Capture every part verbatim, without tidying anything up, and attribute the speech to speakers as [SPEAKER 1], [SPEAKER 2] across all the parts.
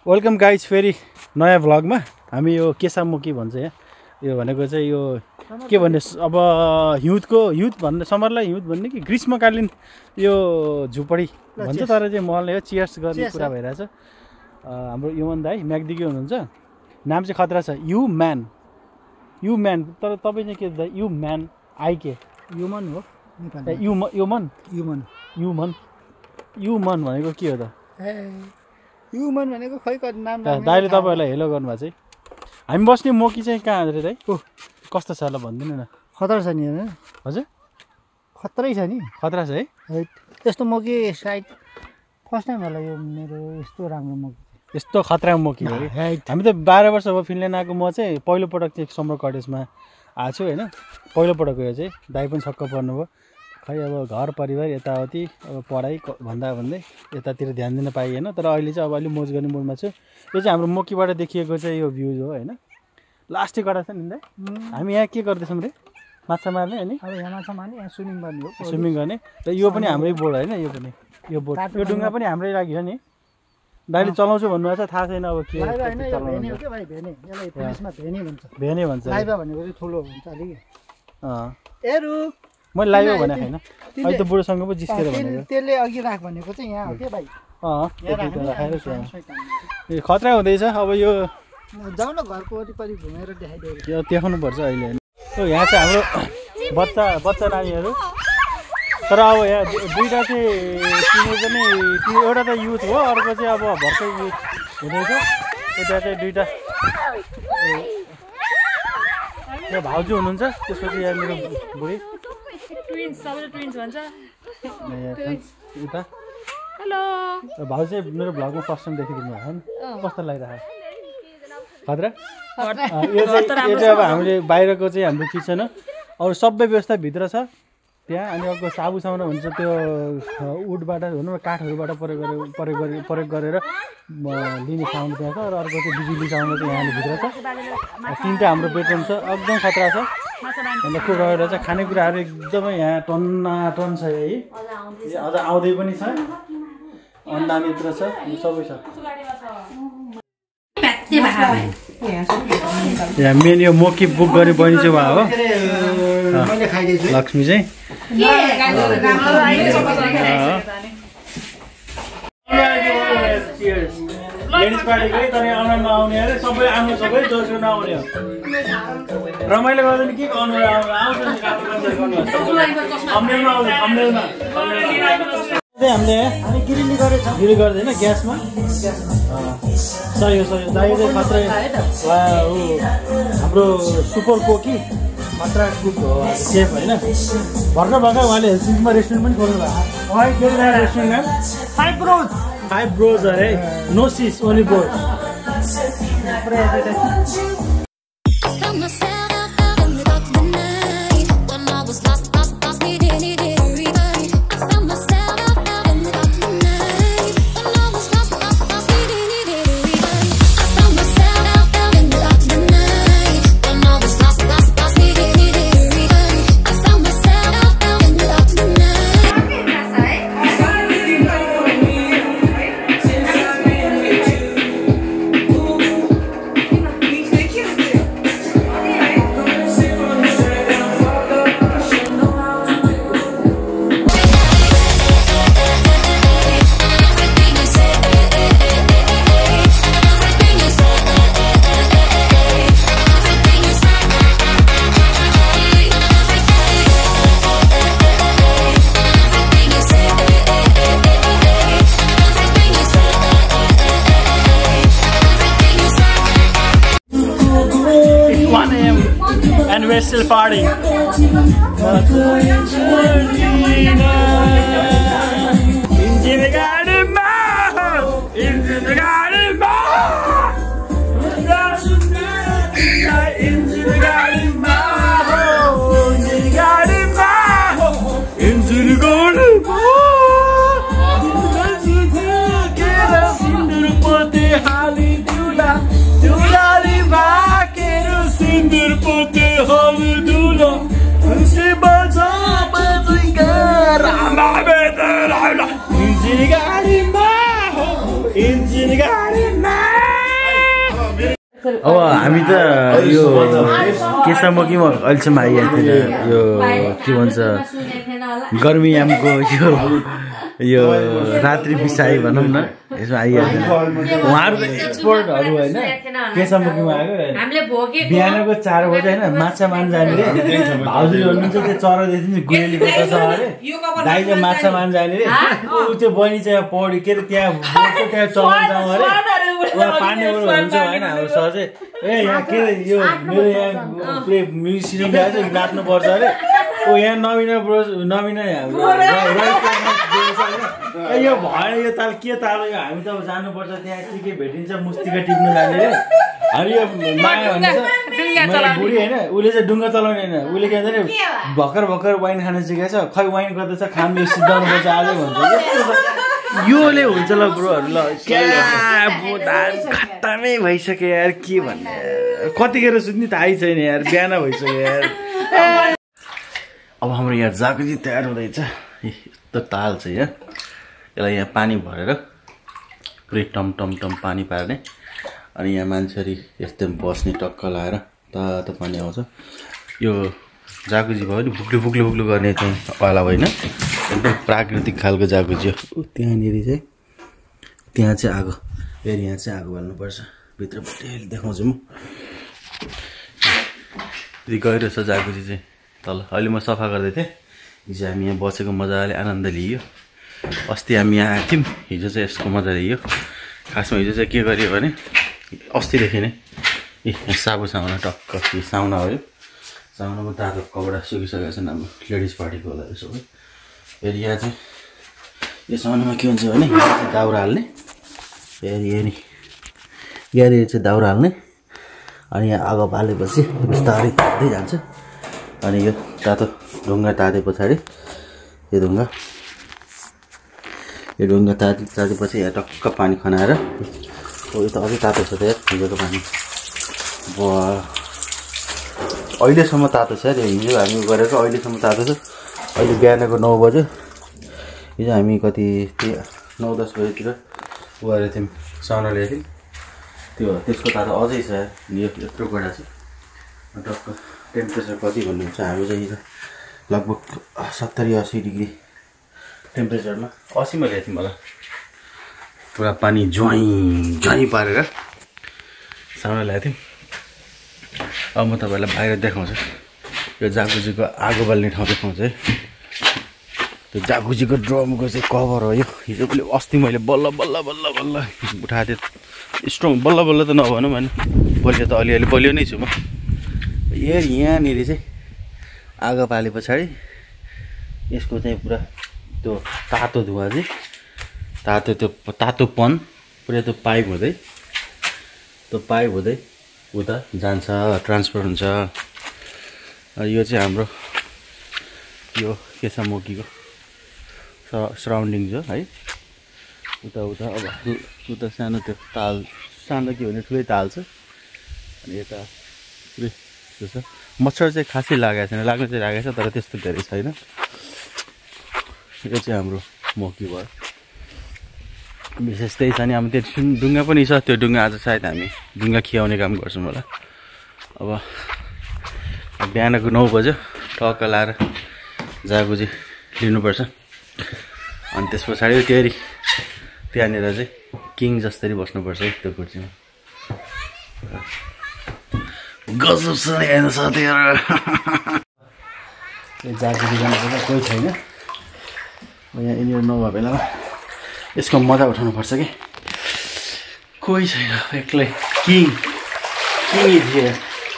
[SPEAKER 1] Welcome guys फेरि नयाँ भ्लगमा हामी यो केसामुखी भन्छ यहाँ यो भनेको चाहिँ यो के भन्ने अब हिउँदको हिउँद भन्ने समरलाई हिउँद भन्ने कि ग्रीष्मकालीन यो झुपडी भन्छ तर चाहिँ महलले हो चियर्स गर्ने कुरा भइरहेछ। हाम्रो युमन दाई म्याग्दिकी हुनुहुन्छ, नाम चाहिँ खतरा छ यु म्यान यु म्यान तर तपाईँ चाहिँ के दाइ यु म्यान आई के
[SPEAKER 2] युमन हो
[SPEAKER 1] you woman
[SPEAKER 2] woman
[SPEAKER 1] woman woman भनेको के हो त?
[SPEAKER 2] युमन भनेको खै कति नाम
[SPEAKER 1] दाइले तपाईँहरूलाई हेलो गर्नुभएको चाहिँ हामी बस्ने मोकी चाहिँ कहाँ अरे दाइ? ओ कस्तो छ ल भनिदिनु न।
[SPEAKER 2] खतरा छ नि होइन?
[SPEAKER 1] हजुर
[SPEAKER 2] खतरै छ नि।
[SPEAKER 1] खतरा छ है?
[SPEAKER 2] त्यस्तो मोकी साइड फर्स्ट टाइम होला यो मेरो यस्तो राम्रो मोकी
[SPEAKER 1] यस्तो खतरा मोकी हो कि हामी त बाह्र वर्ष भयो फिनल्यान्ड आएको। म चाहिँ पहिलोपटक चाहिँ समर कटेजमा आएको छु होइन, पहिलोपटक यो चाहिँ दाइ पनि छक्क पर्नुभयो। खै अब घर परिवार यताउति अब पढाइ भन्दा भन्दै यतातिर ध्यान दिन पाइएन, तर अहिले चाहिँ अब अलिक मोज गर्ने मुडमा छु। यो चाहिँ हाम्रो मोकीबाट देखिएको चाहिँ यो भ्यूज हो होइन, लास्टै कडा छ नि दाइ। हामी यहाँ के गर्दैछौँ रे? माछा मार्ने होइन?
[SPEAKER 2] अब यहाँ माछा मार्ने यहाँ स्विमिङ गर्ने हो।
[SPEAKER 1] स्विमिङ गर्ने र यो पनि हाम्रै बोट होइन, यो पनि यो बोट यो डुङ्गा पनि हाम्रै लागि हो नि। दाइले चलाउँछु भन्नुभएको छ, थाहा छैन अब के भेने भन्छ।
[SPEAKER 2] ठुलो हुन्छ अलिक
[SPEAKER 1] मैले लाइभ भनेको होइन, अहिले त बुढोसँग पो जिस्केर भनेको।
[SPEAKER 2] त्यसले अघि राख भनेको चाहिँ यहाँ हो के भाइ?
[SPEAKER 1] अँ ए खतरा हुँदैछ अब यो
[SPEAKER 2] जाउँ न घरको वरिपरि घुमेर देखाइदियो
[SPEAKER 1] यो देखाउनु पर्छ अहिले होइन। यहाँ चाहिँ हाम्रो बच्चा बच्चा नानीहरू, तर अब यहाँ दुईवटा चाहिँ तिनी पनि एउटा त युथ हो, अर्को चाहिँ अब भर्खर युथ हुँदैछ। यता चाहिँ दुईवटा यो भाउजू हुनुहुन्छ, त्यसपछि यहाँ मेरो बुढी भाउजू चाहिँ मेरो भ्लगमा फर्स्ट टाइम देखिदिनु भएको नि, कस्तो लागिरहेको खतरा? यो चाहिँ यो चाहिँ अब हामीले बाहिरको चाहिँ हाम्रो किचन हो, अरू सबै व्यवस्था भित्र छ त्यहाँ। अनि अर्को साबु सामुना हुन्छ त्यो वुडबाट भनौँ न काठहरूबाट प्रयोग गरेर प्रयोग गरेर प्रयोग गरेर लिने साउन्ड त्यहाँ छ, र अर्को चाहिँ बिजुली साउन्ड चाहिँ यहाँले भित्र छ। तिनवटा हाम्रो बेडरुम छ, एकदम खतरा छ। अन्त को गएर चाहिँ खानेकुराहरू एकदमै यहाँ टन्ना टन छ है, अझ आउँदै पनि छ, अन्डा मित्र छ, यो सबै छ। यहाँ मेन यो मोकी बुक गरे बहिनी चाहिँ भयो हो लक्ष्मी चाहिँ। लेडिज पार्टीको तर अनुहार नआउने अरे सबै आउनु, सबै जोसो नआउने हो। रमाइलो गर्दा नि के अनुहार आउँछ नि हामीले
[SPEAKER 2] हामी गिरिली गरेछ
[SPEAKER 1] गिरी गर्दैन ग्यासमा सही हो सही हो। दाइ चाहिँ खतरा हाम्रो सुपर कोकी खतरा कुक हो सेफ होइन। भर्खर भर्खर उहाँले हेल्सिङमा रेस्टुरेन्ट पनि खोल्नु भएको restaurant five bros five bros अरे no sis only bros. And we're still partying. Into the garden, into the garden, into the garden, into the garden, into the garden. Get us into the party, Holly Dula, Dula Riva. Sindir pote haludula, se baza bazingar, amabeder ala. Injini gari ma, injini gari ma. अब हामी त यो केसम्मकीमा अहिलेसम्म आइएको थिएन यो के भन्छ गर्मीयामको यो यो रात्रि बिसाई भनौँ न यसमा आइएको थिएन उहाँहरू त एक्सपर्टहरू होइन केसम्मकीमा आएको बिहानको चार बजे होइन माछा मार्न जाने रे भाउजूले भन्नुहुन्छ त्यो चरा देखि नि गुरेली कता छ अरे दाइ चाहिँ माछा मार्न जाने रे ऊ त्यो बहिनी चाहिँ पढी के अरे त्यहाँ त्यहाँ चलाउन जाउँ अरे उहाँ पानीबाट हुन्छ होइन हाम्रो सर चाहिँ ए यहाँ के अरे यो मेरो यहाँ प्ले म्युजिक सिजन ल्याएको छ नाच्नुपर्छ अरे ओ यहाँ नमिना ब्रो नमिना ए यो भएन यो ताल के ताल यो हामी त जानुपर्छ त्यहाँ के के भेटिन्छ मुस्तिका टिप्नु जाने रे अनि यो माया भन्छ बुढी होइन उसले चाहिँ डुङ्गा चलाउने होइन उसले के भन्छ भर्खर भर्खर वाइन खान सिकेको छ खै वाइन गर्दैछ खानु यो सिद्धाउनु पर्छ आजै भन्छ योले हुन्छ ल ब्रोहरू ल क्या बोधान खत्तमै भइसक्यो यार के भन्ने कतिखेर सुत्ने त आइ छैन यार बिहान भइसक्यो यार अब हाम्रो यहाँ जाकुजी तयार हुँदैछ यस्तो ताल छ यहाँ यसलाई यहाँ पानी भरेर पुरै टम टम टम पानी पार्ने अनि यहाँ मान्छेहरू यस्तै बस्ने टक्क लाएर तातो पानी आउँछ यो जाकुजी भयो नि फुक्लु फुक्लु फुक्लु गर्ने चाहिँ वाला होइन एकदम प्राकृतिक खालको जाकुजी हो त्यहाँनिर चाहिँ त्यहाँ चाहिँ आगो फेरि यहाँ चाहिँ आगो बाल्नुपर्छ भित्रपट्टि देखाउँछु म यति गहिरो छ जाकुजी चाहिँ तल अहिले म सफा गर्दै थिएँ हिजो हामी यहाँ बसेको मजाले आनन्द लियो अस्ति हामी यहाँ आएको थियौँ हिजो चाहिँ यसको मजा लियो खासमा हिजो चाहिँ के गरियो भने अस्तिदेखि नै ए साबु साउना टक्क यो साउना हो यो साउनाको तातो कपडा सुकिसकेको छ हाम्रो लेडिज पार्टीको होला यो सबै फेरि यहाँ चाहिँ यो साउनामा के हुन्छ भने दाउरा हाल्ने फेरि यहाँ नि यहाँनिर चाहिँ दाउरा हाल्ने अनि यहाँ आगो बालेपछि बिस्तारै तात्दै जान्छ अनि यो तातो ढुङ्गा ताते पछाडि यो ढुङ्गा यो ढुङ्गा ताते तातेपछि यहाँ टक्क पानी खनाएर यो त अझै तातो छ त यार हिजोको पानी अहिलेसम्म तातो छ यार हिजो हामी गरेको अहिलेसम्म तातो छ अहिले बिहानको नौ बज्यो हिजो हामी कति नौ दस बजीतिर गएर थियौँ साउना ल्याएको थियौँ त्यो त्यसको तातो अझै छ यो यत्रो गडा छ टक्क टेम्परेचर कति भन्नुहुन्छ हामी चाहिँ हिजो लगभग सत्तरी असी डिग्री टेम्परेचरमा असीमा ल्याएको थियौँ होला पुरा पानी ज्वाइँ ज्वाइँ पारेर साउना ल्याएको थियौँ अब म तपाईँहरूलाई बाहिर देखाउँछु यो जाकुजीको आगो बाल्ने ठाउँ देखाउँछु है त्यो जाकुजीको ड्रमको चाहिँ कभर हो यो हिजो पनि अस्ति मैले बल्ल बल्ल बल्ल बल्ल उठाएको थिएँ स्ट्रङ बल्ल बल्ल त नभनौँ होइन बलियो त अलिअलि बलियो नै छु म यो यहाँनिर चाहिँ आगो पाले पछाडि यसको चाहिँ पुरा त्यो तातो धुवा चाहिँ तातो त्यो तातोपन पुरै त्यो पाइप हुँदै त्यो पाइप हुँदै उता जान्छ ट्रान्सफर हुन्छ यो चाहिँ हाम्रो यो केसामुखीको सराउन्डिङ छ है उता उता अब उता सानो त्यो ताल सानो के भने ठुलै ताल छ अनि यता पुरै त्यो छ मच्छर चाहिँ खासै लागेको छैन लाग्नु चाहिँ लागेको छ तर त्यस्तो धेरै छैन यो चाहिँ हाम्रो मोकी भयो विशेष त्यही छ नि अब त्यो डुङ्गा पनि छ त्यो डुङ्गा आज सायद हामी डुङ्गा खियाउने काम गर्छौँ होला अब बिहानको नौ बज्यो टक्क लाएर जागुजी लिनुपर्छ अनि त्यस पछाडि त्यही त्यहाँनिर चाहिँ किङ जस्तै बस्नुपर्छ है त्यो कुर्सीमा गजब छ हेर्नु साथीहरू जागुजी जानुपर्छ कोही छैन यहाँ यिनीहरू नभए बेलामा यसको मजा उठाउनुपर्छ कि कोही छैन एक्लै king king is here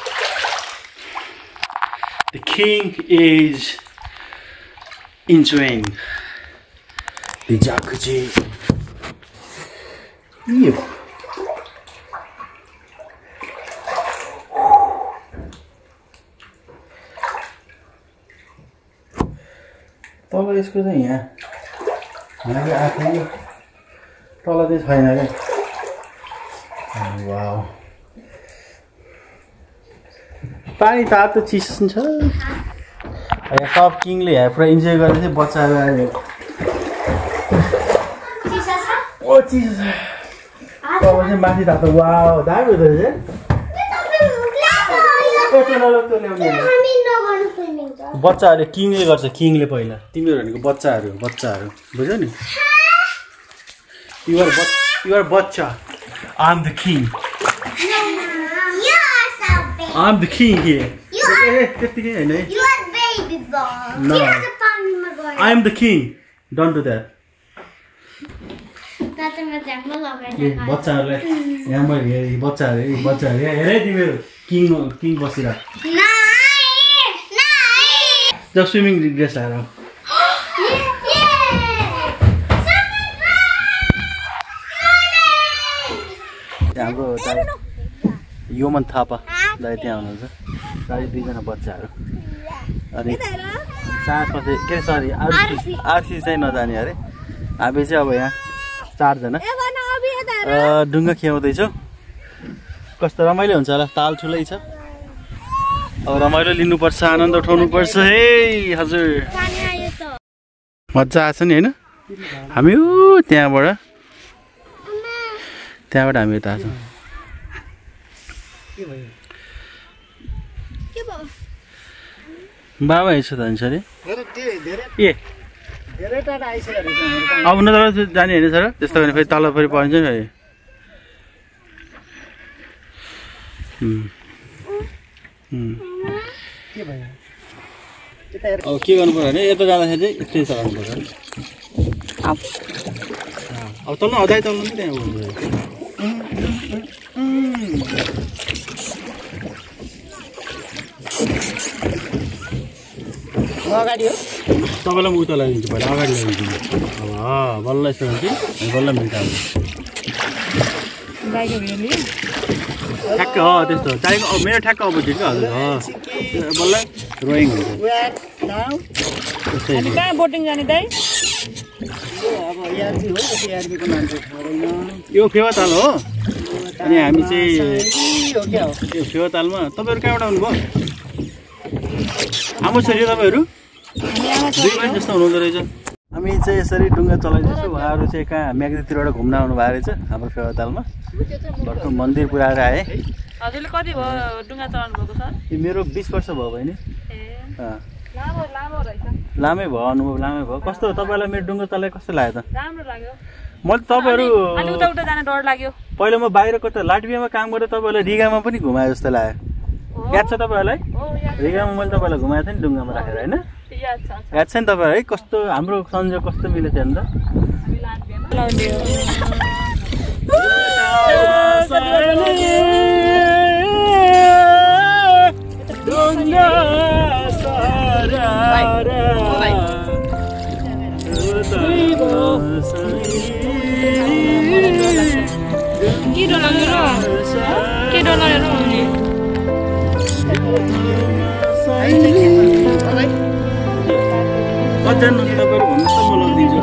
[SPEAKER 1] the king is enjoying the jacuzzi. Yo. तल यसको चाहिँ यहाँ यहाँको आँखा तल चाहिँ छैन क्या वाउ पानी तातो चिसो छ यहाँ सब किङले यहाँ पुरा इन्जोय गर्दै थियो बच्चाहरू आयो ओ चिसो छ तब चाहिँ माथि तातो वाउ दामी हुँदो रहेछ बच्चाहरूले किङले गर्छ किङले पहिला तिमीहरू भनेको बच्चाहरू बच्चाहरू बुझ्यौ नि युआर युआर बच्चा I am the king I am the king here त्यतिकै होइन है I am the king don't do that बच्चाहरूलाई यहाँ मैले हेरेँ बच्चाहरू बच्चाहरू यहाँ हेरेँ तिमीहरू किङ किङ बसिरहेको जब स्विमिङ ड्रेस लगाएर हाम्रो दाइ योमन थापा दाइ त्यहाँ हुनुहुन्छ दाइ दुईजना बच्चाहरू अनि साथमा चाहिँ के सरी आरसी आरसी चाहिँ नजाने अरे हामी चाहिँ अब यहाँ चारजना ढुङ्गा खेलाउँदैछौँ कस्तो रमाइलो हुन्छ होला ताल ठुलै छ अब रमाइलो लिनुपर्छ आनन्द उठाउनुपर्छ है हजुर मजा आएको छ नि होइन हामी ऊ त्यहाँबाट त्यहाँबाट हामी यता छौँ बाबा यसो जान्छ अरे ए अब न तल जाने होइन सर त्यस्तो भने फेरि तल फेरि परिन्छ नि फेरि अब के गर्नु पर्यो भने यता जाँदाखेरि चाहिँ यस्तै चलाउनु पर्छ अब तल्नु अझै तल्नु नि त्यहाँ
[SPEAKER 2] अगाडि हो
[SPEAKER 1] तपाईँलाई म उता लगाइदिन्छु पहिला अगाडि लगाइदिन्छु अब बल्ल यस्तो हुन्छ अनि बल्ल मिल्छ ठ्याक्क हो त्यस्तो चाहिएको अब मेरो ठ्याक्क अपोजिट क्या हजुर बल्ल रोइङ हुन्छ
[SPEAKER 3] कहाँ बोटिङ जाने दाइ
[SPEAKER 1] यो फेवाताल हो अनि हामी चाहिँ यो फेवातालमा तपाईँहरू कहाँबाट आउनुभयो आमा छोरी तपाईँहरू दुई बजी जस्तो हुनुहुँदो रहेछ हामी चाहिँ यसरी डुङ्गा चलाइदिन्छौँ उहाँहरू चाहिँ कहाँ म्याग्दीतिरबाट घुम्न आउनु भएको रहेछ हाम्रो फेवातालमा भर्खर मन्दिर पुऱ्याएर आएँ
[SPEAKER 3] हजुरले कति भयो डुङ्गा चलाउनु भएको सर
[SPEAKER 1] मेरो बिस वर्ष भयो बहिनी लामै भयो अनुभव लामै भयो कस्तो तपाईँलाई मेरो डुङ्गा चलाइ कस्तो लाग्यो त
[SPEAKER 3] राम्रो लाग्यो
[SPEAKER 1] मैले तपाईँहरू
[SPEAKER 3] उता उता जान डर लाग्यो
[SPEAKER 1] पहिला म बाहिर कता लाटवियामा काम गरेँ तपाईँलाई रिगामा पनि घुमाएँ जस्तो लाग्यो याद छ तपाईँहरूलाई रिगामा मैले तपाईँलाई घुमाएको थिएँ नि डुङ्गामा राखेर होइन याद छ नि तपाईँहरू है कस्तो हाम्रो संयोग कस्तो मिलेको थियो अन्त
[SPEAKER 3] के डर लाग्यो के डर लाग्यो
[SPEAKER 1] कतिजना तपाईँहरू भन्नुहोस् त म लगिदिन्छु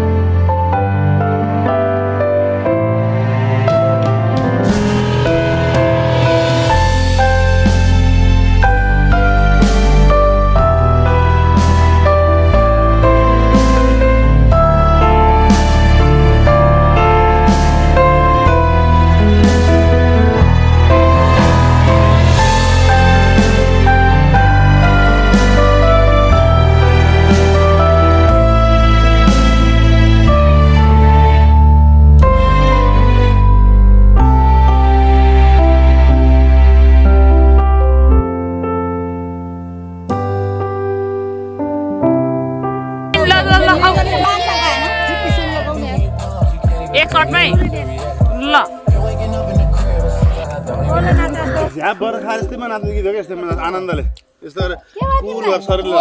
[SPEAKER 4] झ्याप भएर खाएर यस्तैमा नाच्नु गीत हो क्या यस्तैमा आनन्दले यस्तो कुल भएर शरीरले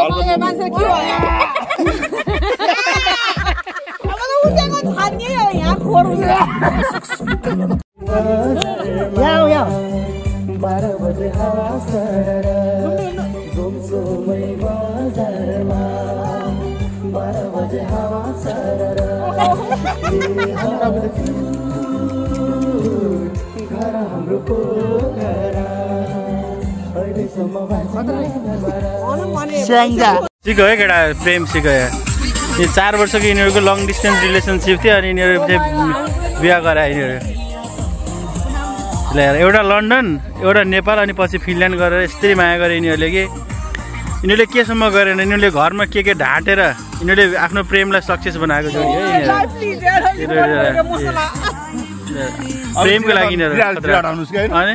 [SPEAKER 1] सिक्यो है केटा प्रेम सिक्यो यो चार वर्षको यिनीहरूको लङ डिस्टेन्स रिलेसनसिप थियो अनि यिनीहरू चाहिँ बिहा गरायो यिनीहरू ल एउटा लन्डन एउटा नेपाल अनि पछि फिनल्यान्ड गरेर यस्तै माया गरे यिनीहरूले कि यिनीहरूले केसम्म गरेन यिनीहरूले घरमा के के ढाँटेर यिनीहरूले आफ्नो प्रेमलाई सक्सेस बनाएको जोडी है प्रेमको लागि यिनीहरू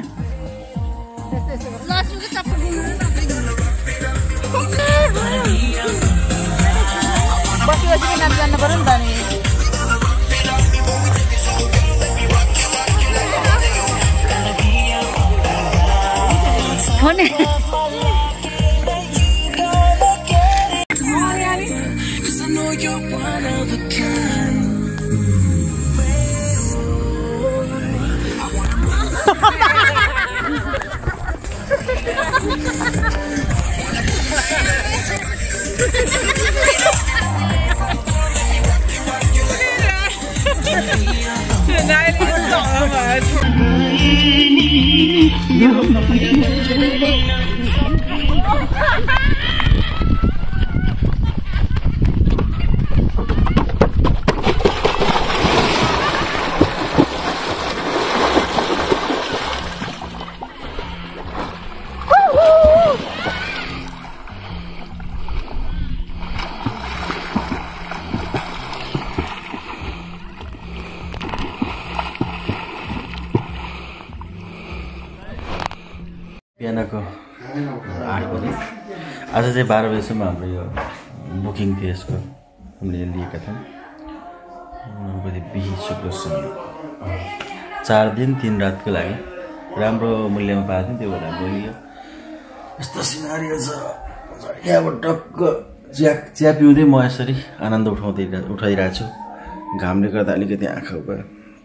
[SPEAKER 1] बिहानको आठ बजे आज चाहिँ बाह्र बजीसम्म हाम्रो यो बुकिङ थियो यसको हामीले लिएका थियौँ बजे बिही शुक्र शनि चार दिन तिन रातको लागि राम्रो मूल्यमा पाएको थियौँ त्यो भएर हाम्रो लियो यस्तो सिनारियो छ यहाँबाट टक्क चिया चिया पिउँदै म यसरी आनन्द उठाउँदै उठाइरहेको छु घामले गर्दा अलिकति आँखा भयो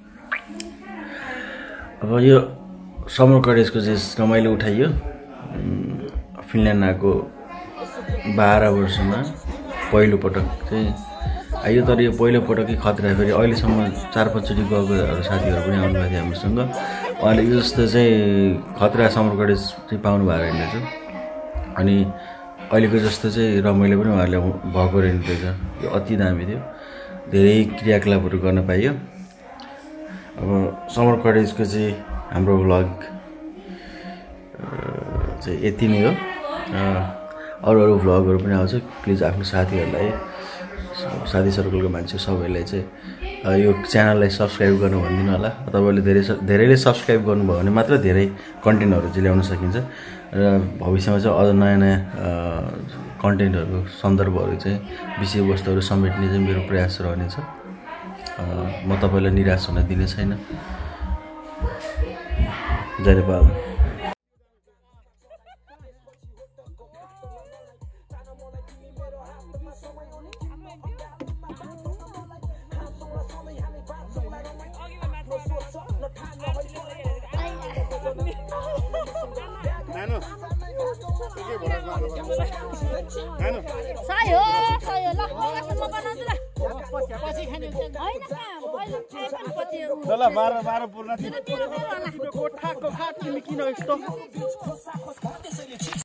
[SPEAKER 1] अब यो समर कटेजको चाहिँ रमाइलो उठाइयो फिनल्यान्ड आएको बाह्र वर्षमा पहिलोपटक चाहिँ आयो तर यो पहिलोपटकै खतरा फेरि अहिलेसम्म चार पाँचचोटि गएको साथीहरू पनि आउनुभएको थियो हामीसँग उहाँले यो जस्तो चाहिँ खतरा समर कटेज चाहिँ पाउनु भएको रहेछ अनि अहिलेको जस्तो चाहिँ रमाइलो पनि उहाँहरूले भएको रहेछ यो अति दामी थियो धेरै क्रियाकलापहरू गर्न पाइयो अब समर कटेजको चाहिँ हाम्रो भ्लग चाहिँ यति नै हो अरू अरू भ्लगहरू पनि आउँछ प्लिज आफ्नो साथीहरूलाई साथी सर्कलको मान्छे सबैलाई चाहिँ यो च्यानललाई सब्सक्राइब गर्नु भनिदिनु होला तपाईँहरूले धेरै धेरैले सब्सक्राइब गर्नुभयो भने मात्र धेरै कन्टेन्टहरू चाहिँ ल्याउन सकिन्छ र भविष्यमा चाहिँ अझ नयाँ नयाँ कन्टेन्टहरू सन्दर्भहरू चाहिँ विषयवस्तुहरू समेट्ने चाहिँ मेरो प्रयास रहनेछ म तपाईँलाई निराश हुन दिने छैन जय नेपाल
[SPEAKER 5] सायो सायो ल मगासम्म बनाउँछु ल पछि खाने होइन
[SPEAKER 4] ल ल बाह्र बाह्र पूर्ण
[SPEAKER 1] कोठाको खाट तिमी किन यस्तो